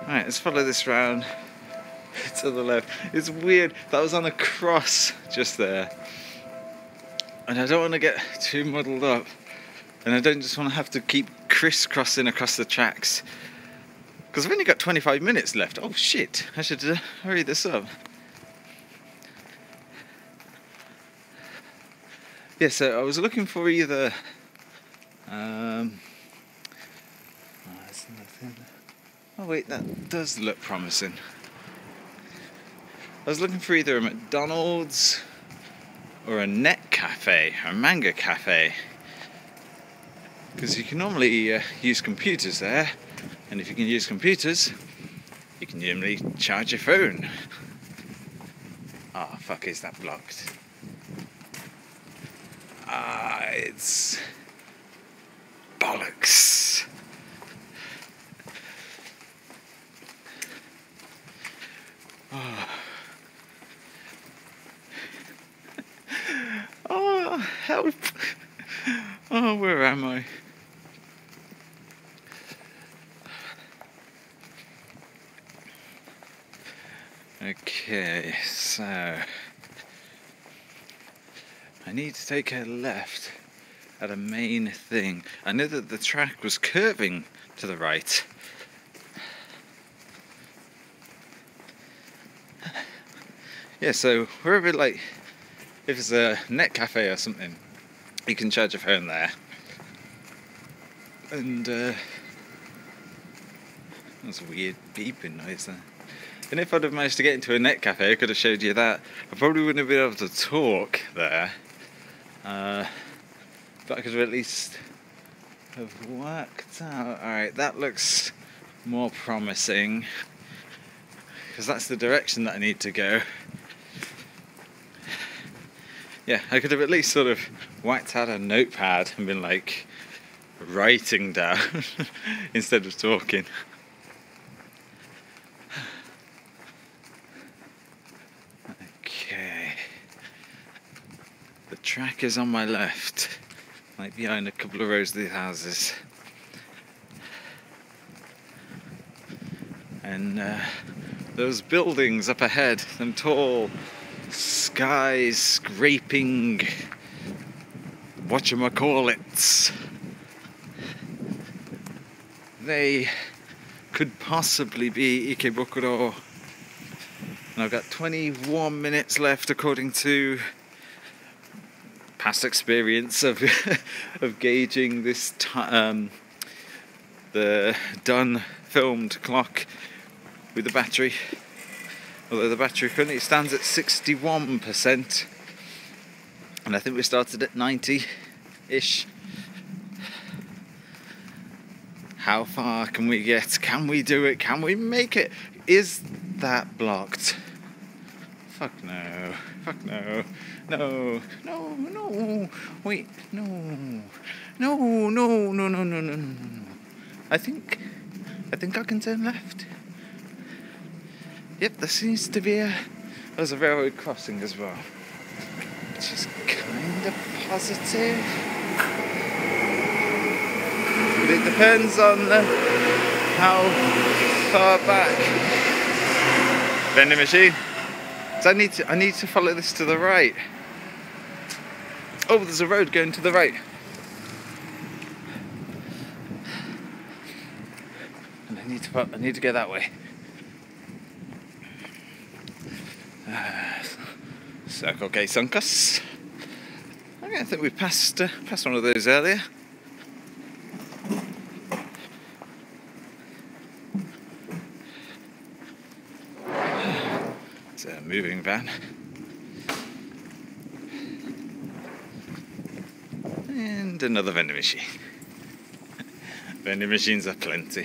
Alright, let's follow this round to the left. It's weird, that was on a cross just there. And I don't want to get too muddled up. And I don't just want to have to keep crisscrossing across the tracks. Because I've only got 25 minutes left. Oh shit, I should hurry this up. Yeah, so I was looking for either... there's nothing. Oh wait, that does look promising. I was looking for either a McDonald's or a net cafe, a manga cafe. Because you can normally use computers there, and if you can use computers, you can normally charge your phone. Ah, fuck, is that blocked? Ah, it's bollocks. Oh. Oh, help. Oh, where am I? Okay, so I need to take a left at a main thing. I knew that the track was curving to the right. Yeah, so wherever, like, if it's a net cafe or something, you can charge your phone there. And that's a weird beeping noise there. And if I'd have managed to get into a net cafe, I could have showed you that. I probably wouldn't have been able to talk there. But I could have at least have worked out. Alright, that looks more promising. Because that's the direction that I need to go. Yeah, I could have at least sort of whacked out a notepad and been like writing down instead of talking. Okay. The track is on my left, like behind a couple of rows of the houses. And those buildings up ahead, them tall skyscraping whatchamacallits, they could possibly be Ikebukuro. And I've got 21 minutes left according to past experience of of gauging this the done filmed clock with the battery. Although the battery currently stands at 61%, and I think we started at 90-ish. How far can we get? Can we do it? Can we make it? Is that blocked? Fuck no. Fuck no. No. No. No. Wait. No. No. No. No. No. No. No. No. I think I can turn left. Yep, there seems to be there's a railroad crossing as well, which is kind of positive. But it depends on how far back. Vending machine. So I need to follow this to the right. Oh, there's a road going to the right. And I need to go that way. Circle K Sunkus. I think we passed one of those earlier. It's a moving van. And another vending machine. Vending machines are plenty.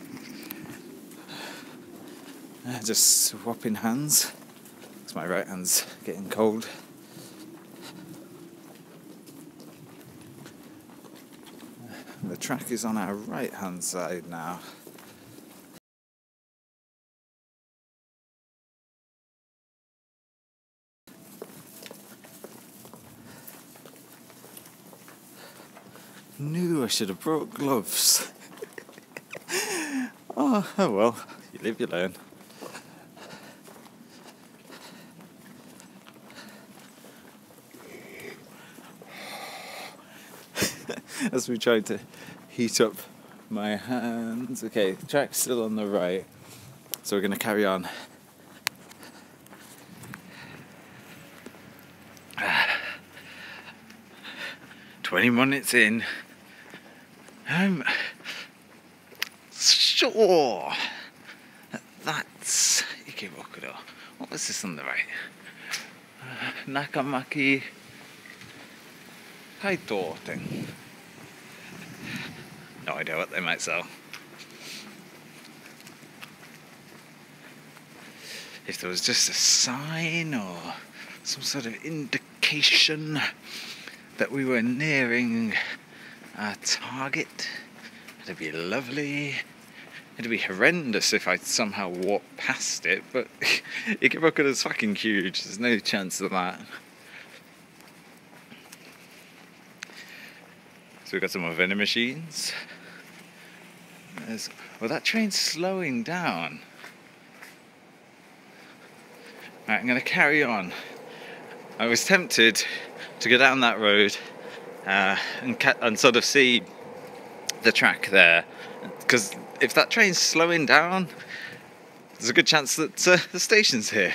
Just swapping hands. My right hand's getting cold. The track is on our right hand side now. Knew I should have brought gloves. Oh well, you live, you learn. As we tried to heat up my hands. Okay, the track's still on the right, so we're going to carry on. 20 minutes in. I'm sure that's Ikebukuro. What was this on the right? Nakamaki Kaito thing. No idea what they might sell. If there was just a sign or some sort of indication that we were nearing our target, it'd be lovely. It'd be horrendous if I somehow walked past it, but Ikebukuro is fucking huge, there's no chance of that. So we've got some more vending machines. Well, that train's slowing down. Right, I'm going to carry on. I was tempted to go down that road and sort of see the track there, because if that train's slowing down, there's a good chance that the station's here.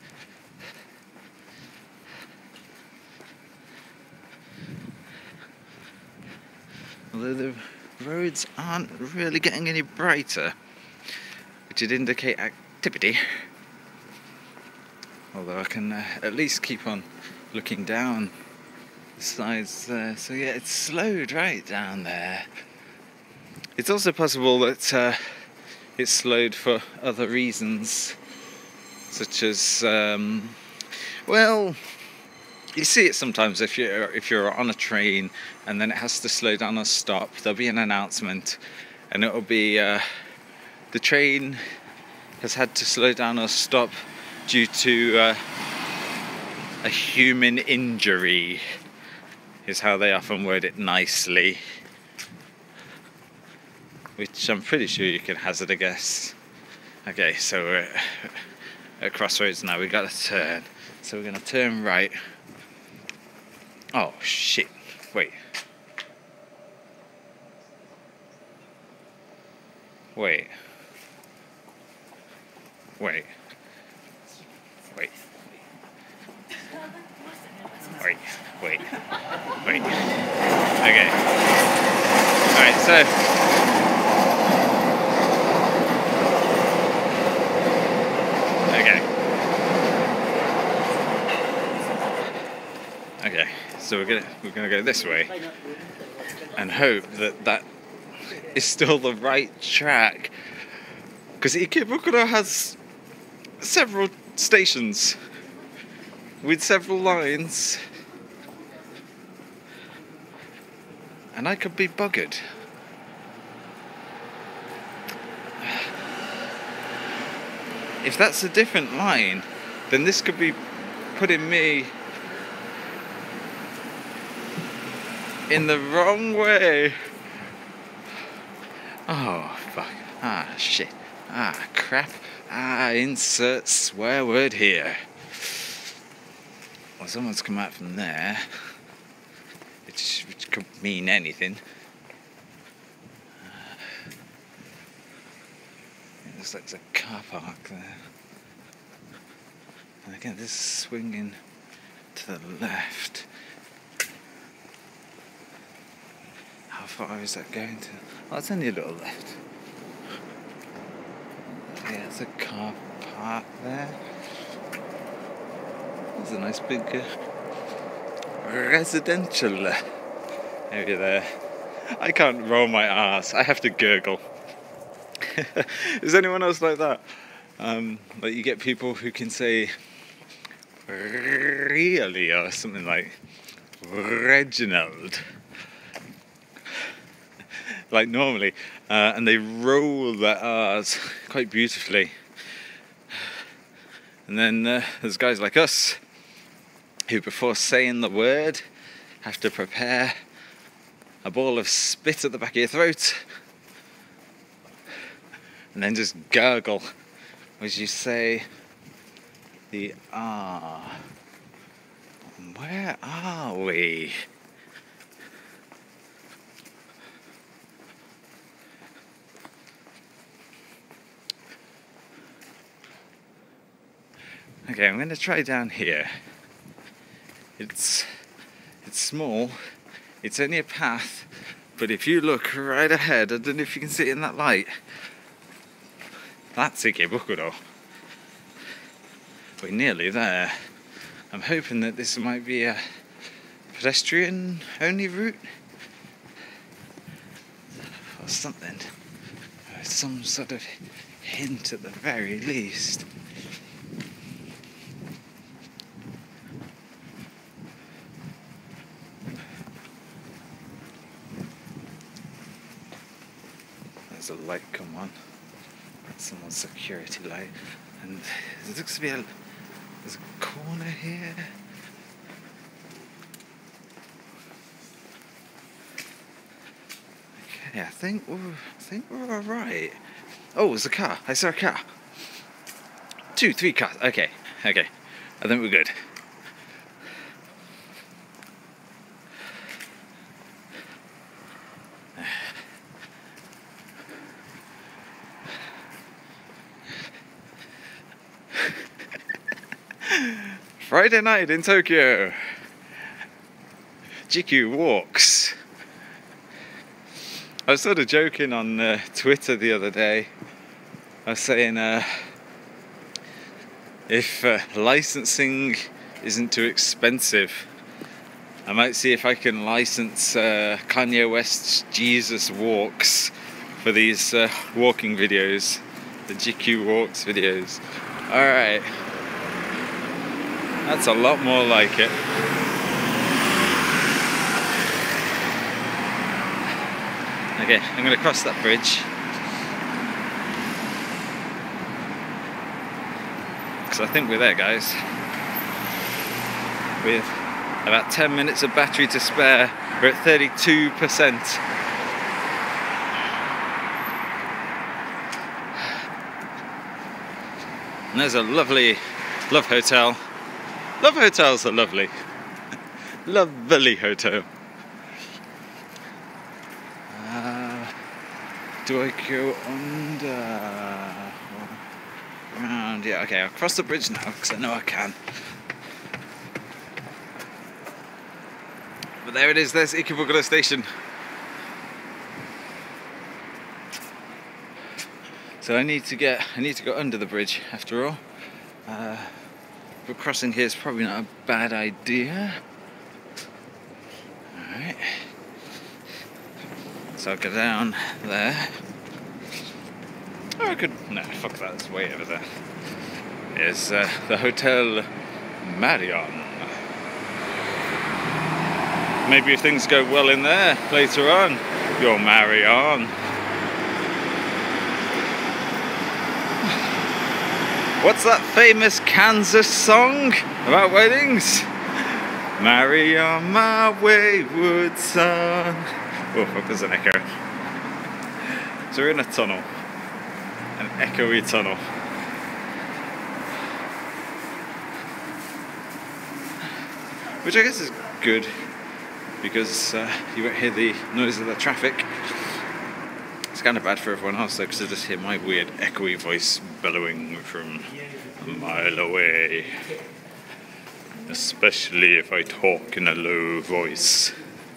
Although the roads aren't really getting any brighter, which would indicate activity. Although I can at least keep on looking down the sides there. So yeah, it's slowed right down there. It's also possible that it's slowed for other reasons, such as well, you see it sometimes if you're on a train and then it has to slow down or stop. There'll be an announcement, and it'll be the train has had to slow down or stop due to a human injury, is how they often word it nicely. Which I'm pretty sure you can hazard a guess. Okay, so we're at crossroads now. We got to turn, so we're going to turn right. Oh shit! Wait. Wait. Wait. Wait. Wait. Wait. Wait. Okay. Alright, so okay, so we're gonna go this way and hope that that is still the right track, because Ikebukuro has several stations with several lines, and I could be buggered. If that's a different line, then this could be putting me in the wrong way. Oh, fuck. Ah, shit. Ah, crap. Ah, insert swear word here. Well, someone's come out from there, which could mean anything. It looks like there's a car park there. And again, this is swinging to the left. How far is that going to? Oh, it's only a little left. Yeah, there's a car park there. There's a nice big residential area there. I can't roll my arse. I have to gurgle. Is anyone else like that? Like you get people who can say really or something like Reginald, like normally, and they roll their R's quite beautifully. And then there's guys like us who, before saying the word, have to prepare a ball of spit at the back of your throat and then just gurgle as you say the ah. Where are we? Okay, I'm going to try down here. It's small, it's only a path, but if you look right ahead, I don't know if you can see it in that light, that's Ikebukuro. We're nearly there. I'm hoping that this might be a pedestrian only route or something, or some sort of hint at the very least. There's a light come on. That's someone's security light, and there looks to be there's a corner here. Okay, I think we're all right. Oh, there's a car. I saw a car. 2, 3 cars. Okay. I think we're good. Friday night in Tokyo. Jikyuu walks. I was sort of joking on Twitter the other day. I was saying if licensing isn't too expensive, I might see if I can license Kanye West's Jesus Walks for these walking videos, the Jikyuu Walks videos. Alright. That's a lot more like it. Okay, I'm going to cross that bridge. Because I think we're there, guys. With about 10 minutes of battery to spare, we're at 32%. And there's a lovely Love Hotel. Love hotels are lovely. Lovely hotel. Do I go under? Around? Yeah, okay, I'll cross the bridge now because I know I can. But there it is, there's Ikebukuro station. So I need to go under the bridge after all. But crossing here is probably not a bad idea. Alright. So I'll go down there. Or I could... No, fuck that, it's way over there. Is the Hotel Marion. Maybe if things go well in there later on, you'll marry on. What's that famous Kansas song about weddings? Marry on my wayward son. Oh fuck, there's an echo. So we're in a tunnel. An echoey tunnel. Which I guess is good, because you won't hear the noise of the traffic. It's kind of bad for everyone else though, because I just hear my weird echoey voice bellowing from a mile away. Especially if I talk in a low voice.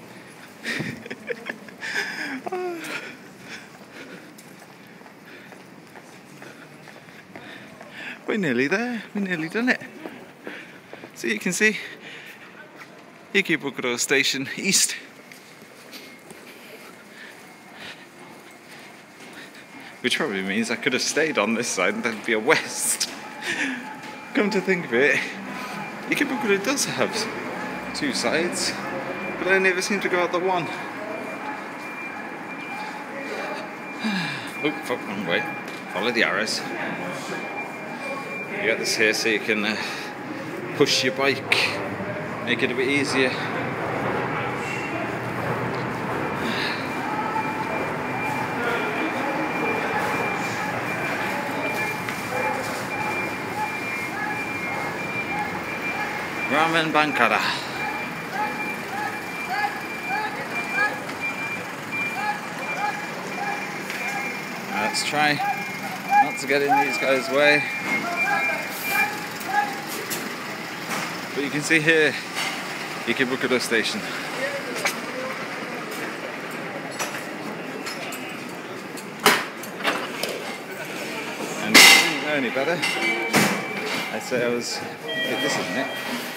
We're nearly there, we're nearly done it. So you can see Ikebukuro Station East. Which probably means I could have stayed on this side and there'd be a west. Come to think of it, Ikebukuro does have 2 sides, but I never seem to go out the one. Oh, fuck, wrong way. Follow the arrows. You got this here so you can push your bike, make it a bit easier. Ramen Bankara. Let's try not to get in these guys' way. But you can see here, Ikebukuro station. And if you didn't know any better, I'd say I was, this isn't it?